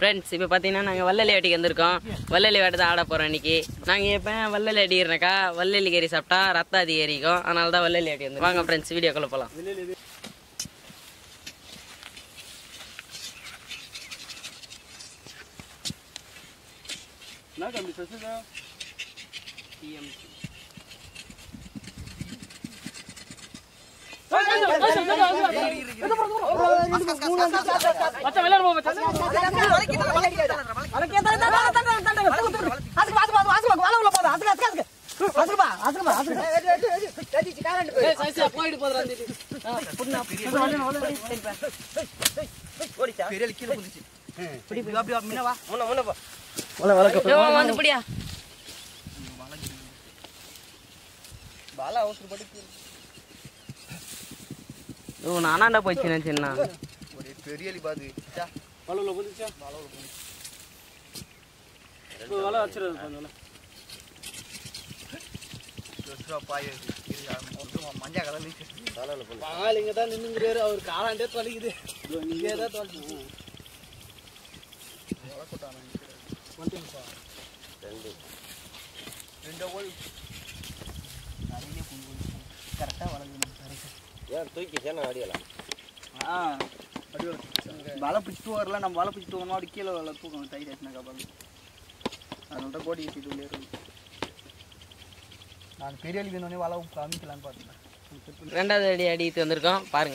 Friends இப்போ பார்த்தீங்கன்னா நாங்கள் வள்ளலி வேட்டைக்கு வந்திருக்கோம். வள்ளலி வேட்டை தான் ஆட போகிறோம் இன்னைக்கு. நாங்கள் இப்போ வள்ளலி அடிக்கிறனாக்கா வள்ளலி கறி சாப்பிட்டா ரத்தம் அதிகரிக்கும். அதனால தான் வள்ளலி வேட்டை வந்து வாங்க ஃப்ரெண்ட்ஸ் வீடியோக்குள்ள போகலாம். நானாண்டா போச்சு சின்ன பெரிய பாது மஞ்சா கலர் இங்க தான் நின்னுங்கிறாரு. அவர் காலாண்டே தொலைக்குது. நீங்க தான் தொலைச்சு கரெக்டா வளர்க்கணும். தூக்கி சேன அடியலாம். வலை பிடிச்சிட்டு வரல. நம்ம வலை பிடிச்சிட்டு வரணும். அப்படி கீழே வலை தூக்கணும். டைட் ஆச்சுனாக்கா பாருங்க. அதனால தான் கோடி கட்டிட்டு உள்ளே இருக்கு. நான் பெரிய அடி வேணுன்னே வலை காமிக்கலான்னு பார்த்தேன். ரெண்டாவது அடி அடித்து வந்திருக்கோம் பாருங்க.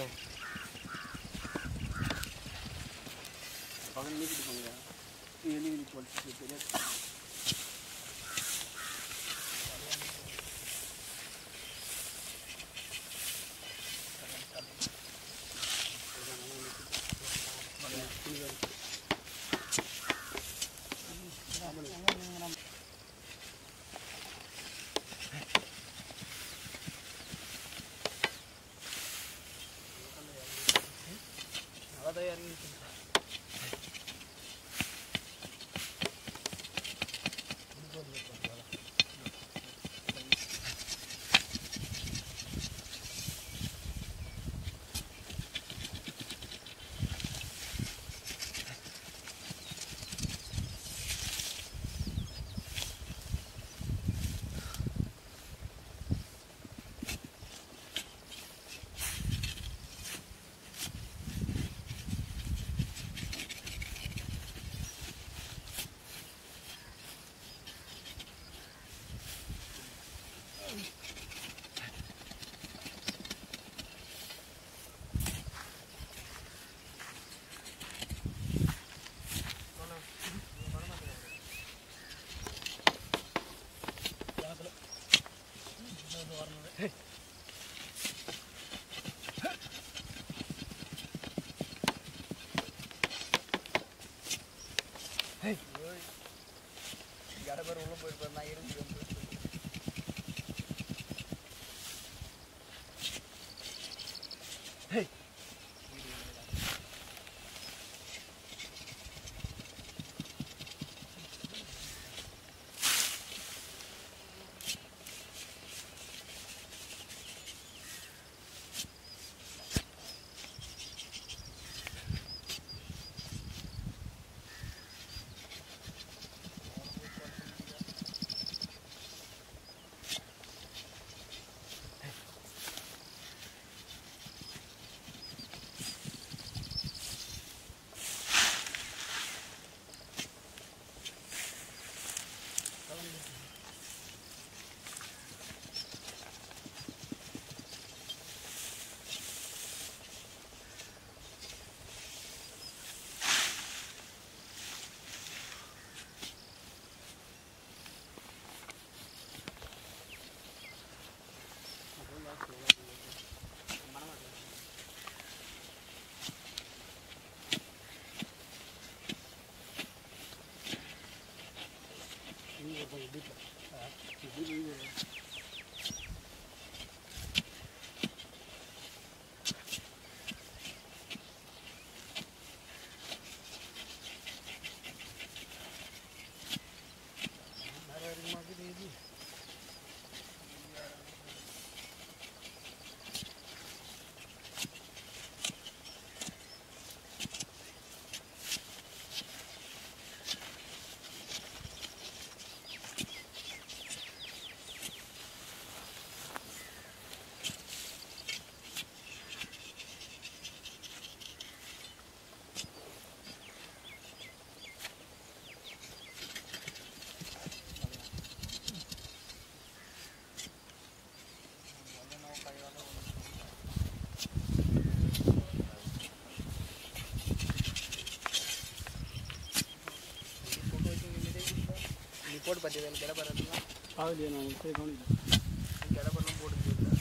போட்டு பார்த்தியா கிடப்பறதுலாம் ஆகலையா நான் போய் கவனிக்கிறேன். கிடப்பறலாம் போட்டு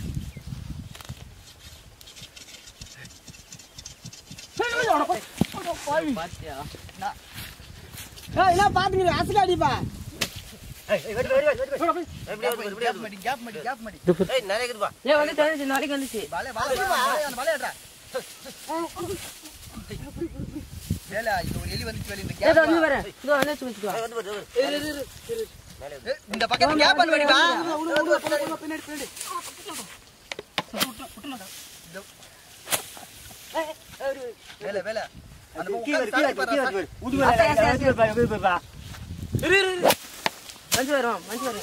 பாத்தியா என்ன பாத்துக்கிற அசல அடிப்பா கேப் மாட்டி ஏய் வந்துச்சு நாளைக்கு வந்துச்சு வேலை இது ஒரு எலி வந்துச்சு வேலை இந்த ஏய் கேப் வந்து வரேன் இதோ வந்துச்சு வந்துச்சு இந்த பக்கத்துல கேப் பண்ணி வா பின்னாடி பின்னாடி வேலை வேலை அந்த கீழ ஊதி மஞ்சு வரும்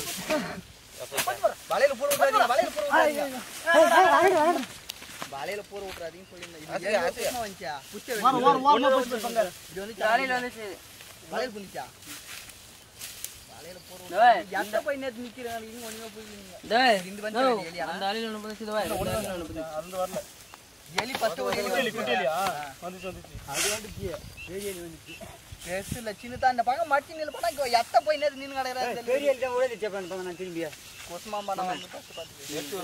வலையில போற விட்டுறாதீங்க வலையில போற விட்டுறாதீங்கன்னு சொல்லிருந்தேன் வந்துச்சா புச்ச இது வந்து காலையில வந்துச்சு வலையில புனிச்சா வலையில போற டேய் எந்த போய் நேத்து நிக்கிறாங்க இங்க ஒண்ணுமே போயிங்க டேய் இந்த வந்து எலி அந்த ஆளில ஒண்ணு புடிச்சு இதுவா அந்த வரல எலி பத்து ஒரு எலி குட்டிலியா வந்துச்சு அது வந்துச்சு பெரிய எலி வந்துச்சு பெருசுல சின்னதா இந்த பக்கம் மட்டி நில போனா இங்க எத்த போய் நேத்து நின்னு கடக்குறாங்க பெரிய எலி தான் ஓடிச்சு பாருங்க நான் திரும்பியா கொஸ்மாம்பா நான் வந்து ஃபர்ஸ்ட் பாத்துட்டேன் இதுல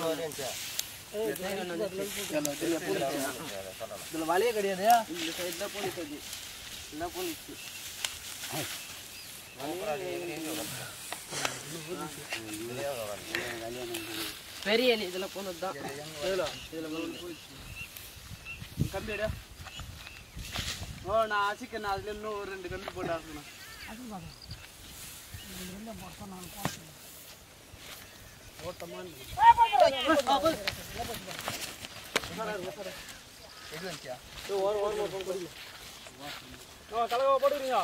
வலையே கிடையாது இந்த சைடுல போலீஸ் வந்து என்ன போலீஸ் பெரிய எலி இதுல போனதுதான் கம்பிடா ஓ நான் ஆசிக்கேன் அதுல இன்னும் ஒரு 2 கம்பி போட்டு ஆசணும் எது வந்துச்சா கலகா போடுறீங்க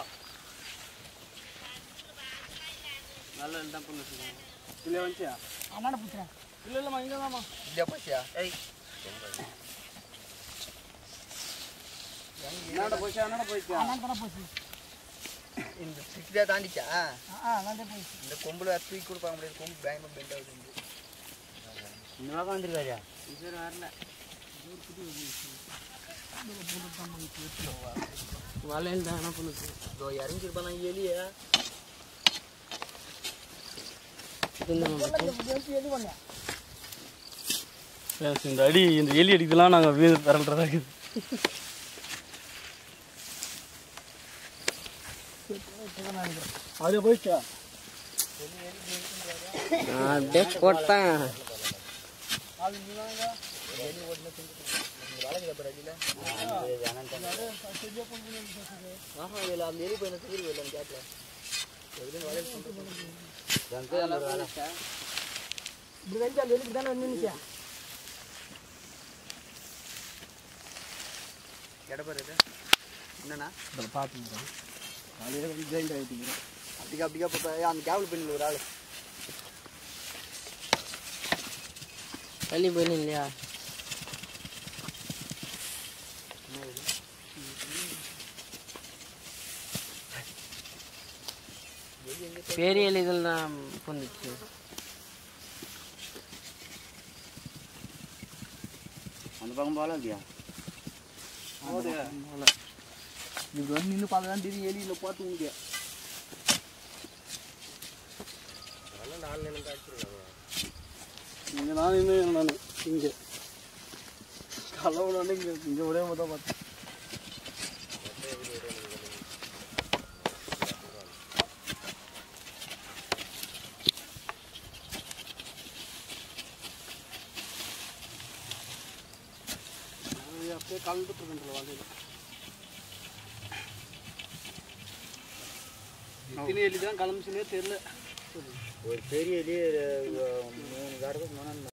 நல்ல தான் பண்ணுங்க இல்ல வந்துச்சா அண்ணா புடிச்சா இல்ல இல்லம்மா இங்க தான்மா இல்ல போச்சியா என்னடா போச்சு இந்த சிக்ஸா தாண்டிச்சா இந்த கொம்புல தூக்கி கொடுப்பாங்க முடியாது கொம்பு பயங்கர பெண்ட் ஆகுது இன்னும் வந்திருக்காயா இது வரல வலையில் தான் என்ன பண்ணுது இதோ இறங்கிருப்பானா எலிய இந்த அடி இந்த எலி அடிக்கலாம் நாங்க வீடு பரல்றதா இருக்குது அது போயிச்சா அப்படியே போட்டான் என்னன்னா பாத்துங்க காலையில வந்து ஜாயிண்ட் ஆயிட்டீங்க அப்படிக்கா அந்த கேபிள் பண்ணில ஒரு ஆளு தள்ளி போயிடும் இல்லையா பெரிய எலி இதெல்லாம் வந்துச்சு அந்த பக்கம் போல இல்லையா இது வந்து நின்று பார்த்துதான் தெரியும் எலியில் பார்த்து உனக்கு இங்க நான் இன்னும் நான் இங்க கலவுல இங்க ஒரே தான் பார்த்தேன் அப்படியே கலந்துட்டு இருக்கேன் வாழ்க்கையில் எத்தனை எலி தான் கிளம்பிச்சுனே தெரியல ஒரு பெரிய எலி 3 காரத்துக்கு